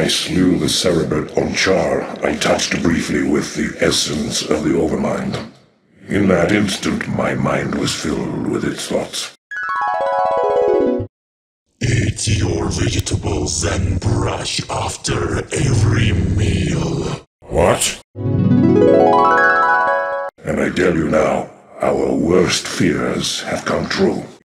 I slew the cerebrid on Char, I touched briefly with the essence of the Overmind. In that instant, my mind was filled with its thoughts. Eat your vegetables and brush after every meal. What? And I tell you now, our worst fears have come true.